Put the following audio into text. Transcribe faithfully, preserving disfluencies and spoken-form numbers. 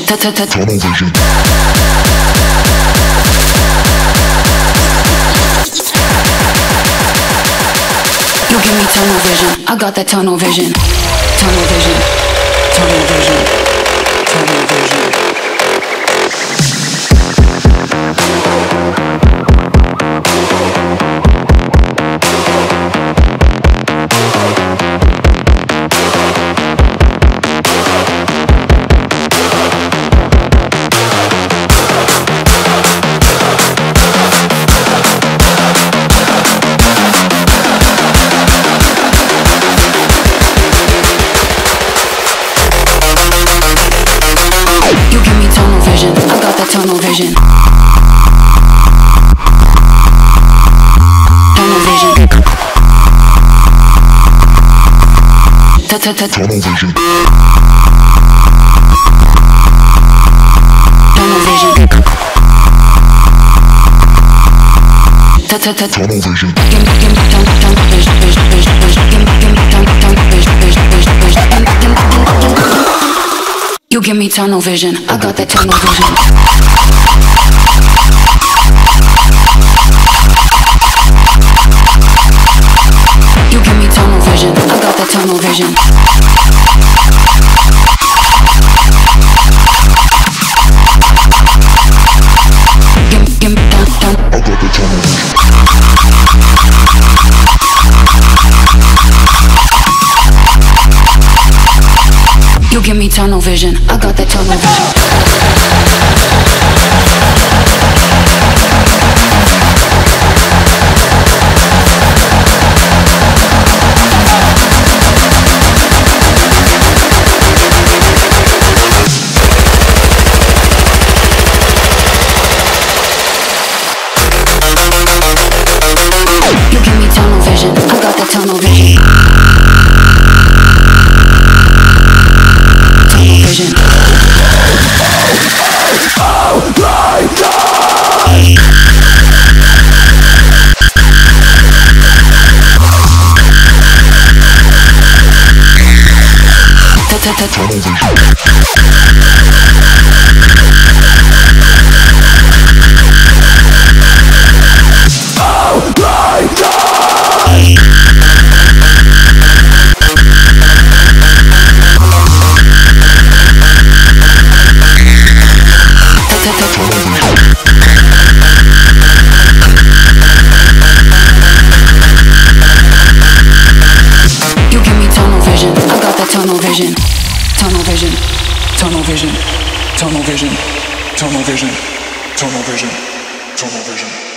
Tunnelvision. You give me tunnel vision, I got that tunnel vision. Tunnel vision, tunnel vision, tunnel vision. Tunnel vision. Tunnel vision. Tunnel vision. Tunnel vision. Tunnel vision. You give me tunnel vision, I got that tunnel vision. You give me tunnel vision, I got that tunnel vision. Give, give me dun, dun. I got that tunnel vision. You give me tunnel vision, I got that tunnel vision. You give me tunnel vision, I got that tunnel vision. Vision. Oh my God! Tunnel vision. Oh my God! You give me tunnel vision, I got that tunnel vision. Tunnel vision, tunnel vision, tunnel vision, tunnel vision, tunnel vision, tunnel vision.